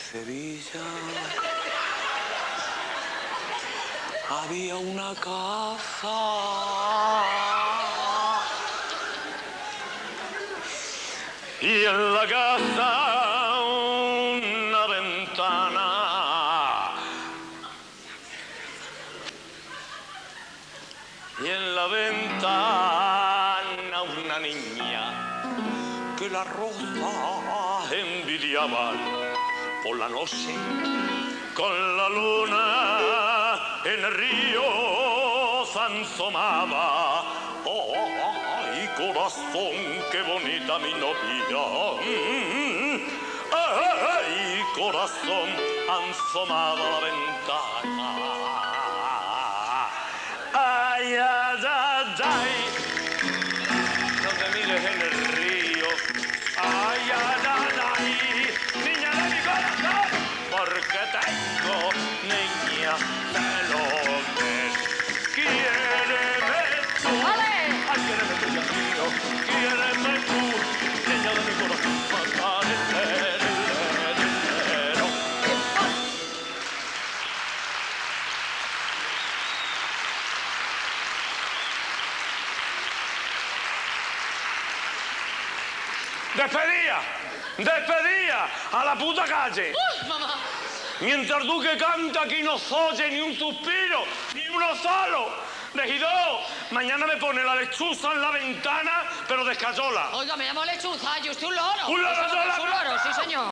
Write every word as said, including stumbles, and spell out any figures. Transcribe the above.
Sevilla había una casa y en la casa una ventana y en la ventana una niña que la rosa envidiaban. Por la noche, con la luna en el río se asomaba. Oh, ay, corazón, qué bonita mi novia. Ay, corazón, asomaba la ventana. Ay, ay, ay, ay, no te mires en el río. Ay, ay, ay, ay. Porque tengo niña celones. Quiéreme tú. ¡Vale! Ay, quiéreme tú, Dios mío. Quiéreme tú, niña de mi corazón. Matar el dinero. Despedía, despedía a la puta calle. ¡Uy, mamá! Mientras Duque canta aquí no se oye ni un suspiro, ni uno solo. Regidor, mañana me pone la lechuza en la ventana, pero de escayola. Oiga, me llamo lechuza y usted un loro. ¿Un loro Eso es sola? un loro, sí, señor.